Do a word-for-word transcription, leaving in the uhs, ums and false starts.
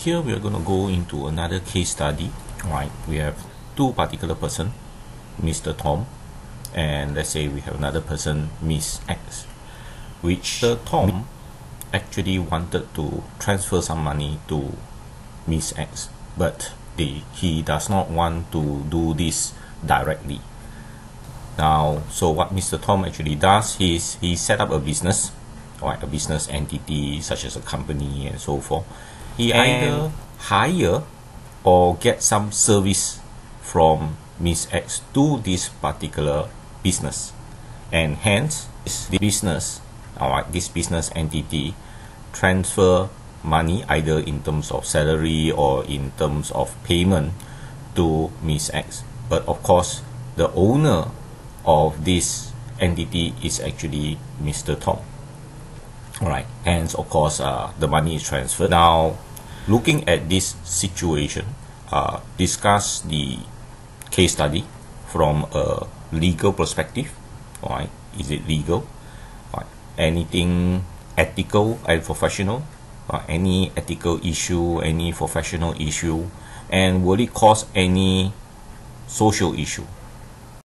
here we are going to go into another case study. Right, we have two particular person, Mister Tom, and let's say we have another person, Miss X, which Mister Tom actually wanted to transfer some money to Miss X, but the, he does not want to do this directly. Now, so what Mister Tom actually does is he set up a business, or a business entity such as a company and so forth. He either hire or get some service from Miss X to this particular business, and hence this business, alright, this business entity transfer money either in terms of salary or in terms of payment to Miss X. But of course, the owner of this entity is actually Mister Tom. Alright, hence of course uh, the money is transferred. Now, looking at this situation, uh, discuss the case study from a legal perspective. Alright, is it legal? Alright, anything ethical and professional? Uh, any ethical issue, any professional issue, and will it cause any social issue?